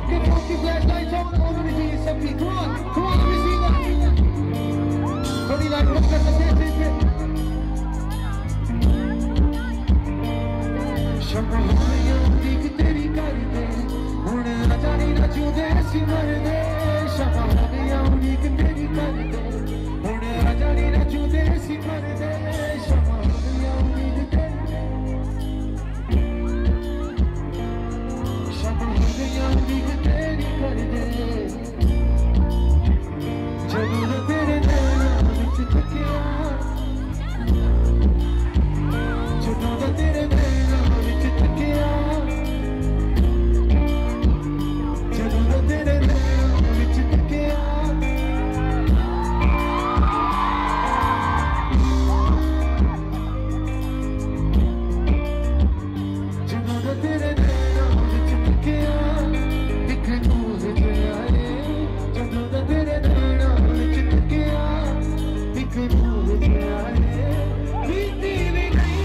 Get funky flashlights on, everybody see something. Come on, let me see that. Body like rock at the dance. शम्मा होया दिख तेरी कर दे, हुण आजा नी नचूदे सिमर दे। शम्मा होया दिख तेरी कर दे, हुण आजा नी नचूदे सिमर दे। शम्मा होया दिख तेरी, शम्मा होया दिख तेरी कर दे। जरूर तेरे नैना विच तकिया, जरूर तेरे नैना विच तकिया, जरूर तेरे नैना विच तकिया। जरूर तेरे नैना विच तकिया, एक नूर ते आए। जरूर तेरे नैना विच तकिया, एक नूर ते आए। बीती भी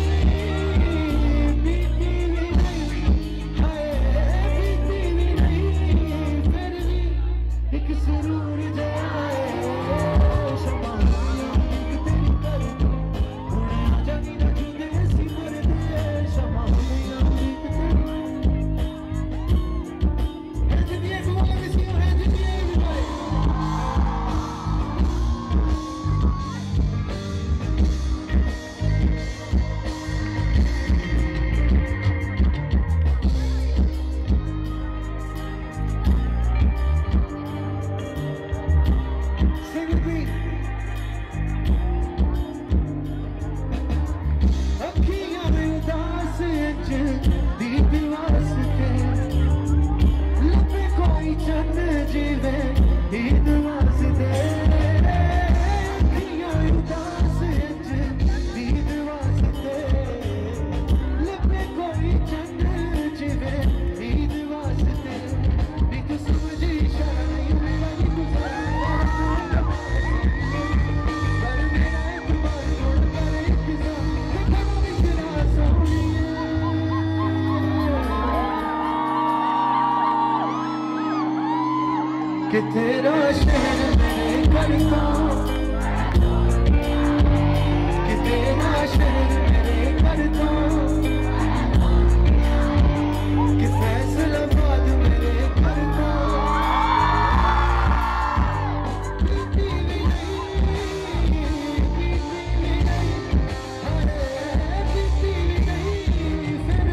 सुरूर जाए। शम्मा होया दिख तेरी कर दे, हुण आजा नी नचूदे सिमर दे। शम्मा होया दिख तेरी, hands in the air, come on, let me see your hands in the air, everybody. Sing with me. अखियां उदास दीप वास्ते, लबे कोई चंद जीवे ईद वास्ते। अखियां उदास दीप वास्ते, लबे कोई चंद जीवे ईद वास्ते। नी तू समझी इशारा नहीं मेरा, नी तू कि तेरा शहर मेरे घर का, कि तेरा शहर मेरे घर का, कि फैसलाबाद मेरे घर का। बीती भी नहीं, अरे बीती भी नहीं फिर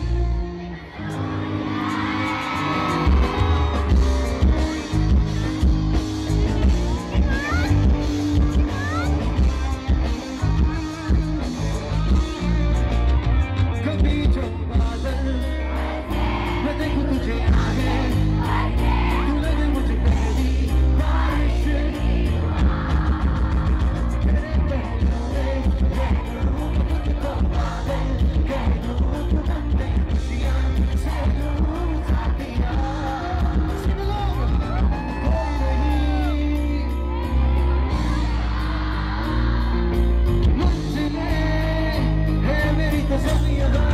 कभी जो बादल मैं देखूं तुझे आगे, तू लगे मुझे पहली बारिश। तेरे पहलू में कह दूं तुझको बादल, कह दूं तुझे खुशियाँ से दूं साथिया। Sing along. कोई नहीं मंजिलें है मेरी तसल्लियाँ।